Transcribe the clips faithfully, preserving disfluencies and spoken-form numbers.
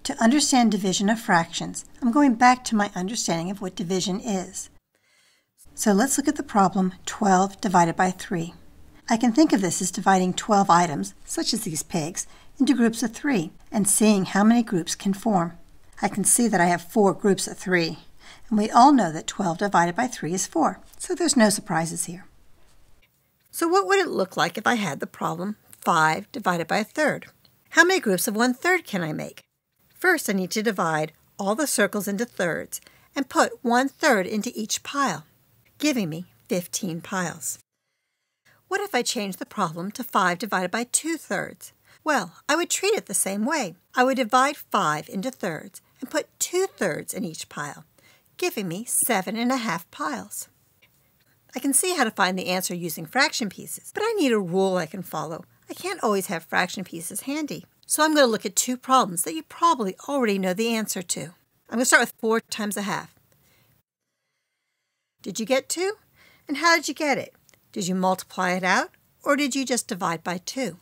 To understand division of fractions, I'm going back to my understanding of what division is. So let's look at the problem twelve divided by three. I can think of this as dividing twelve items, such as these pigs, into groups of three and seeing how many groups can form. I can see that I have four groups of three, and we all know that twelve divided by three is four, so there's no surprises here. So what would it look like if I had the problem five divided by a third? How many groups of one third can I make? First, I need to divide all the circles into thirds and put one third into each pile, giving me fifteen piles. What if I change the problem to five divided by two thirds? Well, I would treat it the same way. I would divide five into thirds and put two thirds in each pile, giving me seven and a half piles. I can see how to find the answer using fraction pieces, but I need a rule I can follow. I can't always have fraction pieces handy. So I'm going to look at two problems that you probably already know the answer to. I'm going to start with four times a half. Did you get two? And how did you get it? Did you multiply it out, or did you just divide by two?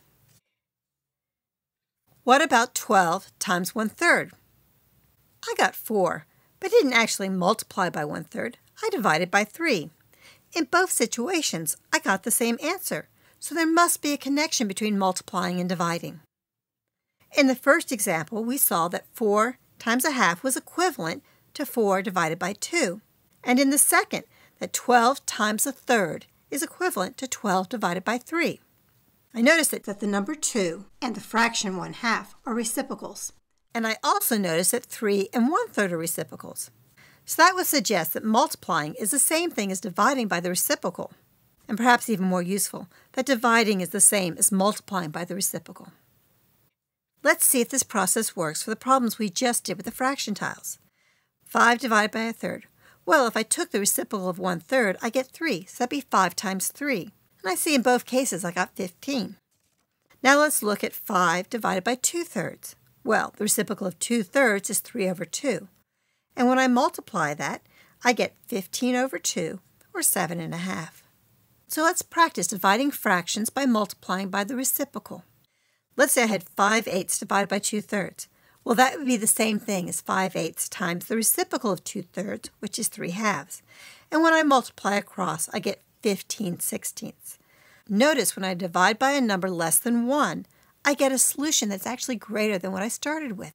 What about twelve times one third? I got four, but didn't actually multiply by one third. I divided by three. In both situations, I got the same answer, so there must be a connection between multiplying and dividing. In the first example, we saw that four times a half was equivalent to four divided by two, and in the second, that twelve times a third is equivalent to twelve divided by three. I noticed that, That the number two and the fraction one half are reciprocals. and I also noticed that three and one third are reciprocals. So that would suggest that multiplying is the same thing as dividing by the reciprocal, and perhaps even more useful, that dividing is the same as multiplying by the reciprocal. Let's see if this process works for the problems we just did with the fraction tiles. five divided by a third. Well, if I took the reciprocal of one third, I get three, so that'd be five times three. And I see in both cases I got fifteen. Now let's look at five divided by two thirds. Well, the reciprocal of two thirds is three over two. And when I multiply that, I get fifteen over two, or seven and a half. So let's practice dividing fractions by multiplying by the reciprocal. Let's say I had five eighths divided by two thirds. Well, that would be the same thing as five eighths times the reciprocal of two thirds, which is three halves. And when I multiply across, I get fifteen sixteenths. Notice when I divide by a number less than one, I get a solution that's actually greater than what I started with.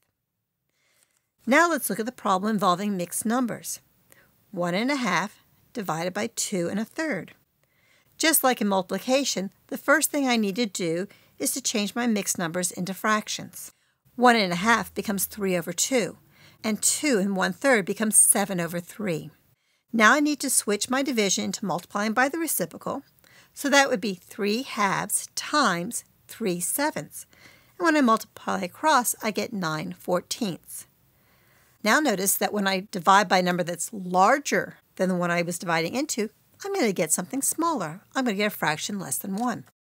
Now let's look at the problem involving mixed numbers. One and a half divided by two and a third. Just like in multiplication, the first thing I need to do is to change my mixed numbers into fractions. One and a half becomes three over two, and two and one third becomes seven over three. Now I need to switch my division into multiplying by the reciprocal, so that would be three halves times three sevenths. And when I multiply across, I get nine fourteenths. Now notice that when I divide by a number that's larger than the one I was dividing into, I'm going to get something smaller. I'm going to get a fraction less than one.